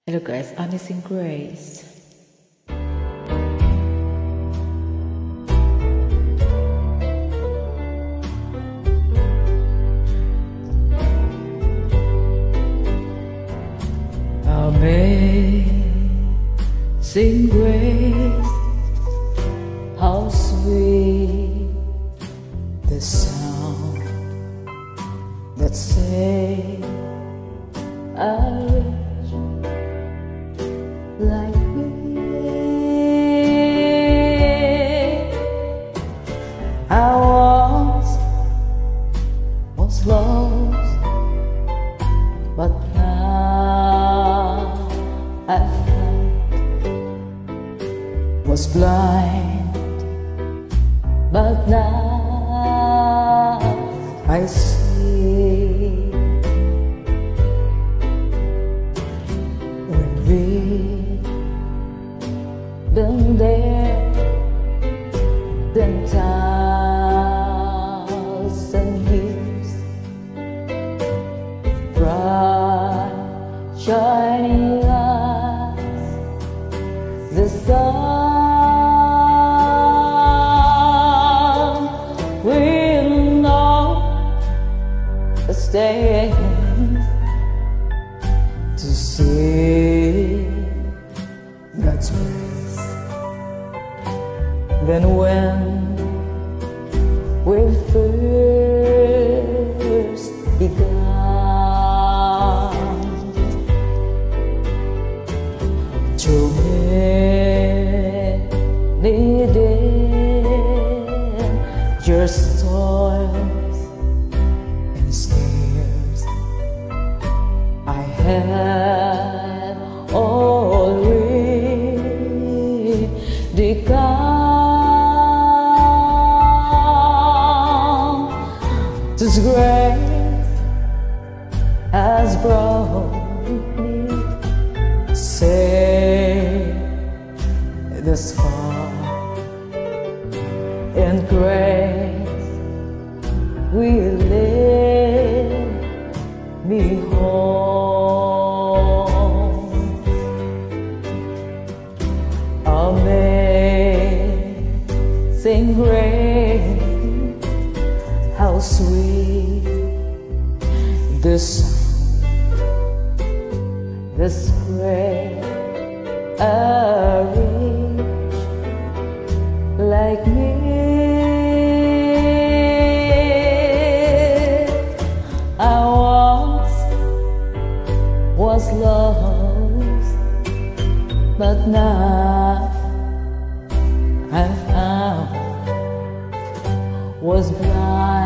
Hello guys, Amazing Grace. Amazing Grace, how sweet the sound that saved a wretch like me. I once was lost, but now I was blind, but now I see. When we've been there 10,000 years, bright shining eyes, the sun will know the stains to see God's grace. Then when we first began to many dangerous toils and snares, I had already come. This grace has brought me safe thus far, and grace will lead me home. Amazing grace, how sweet the sound that saved a wretch like me. I once was lost, but now I found, was blind,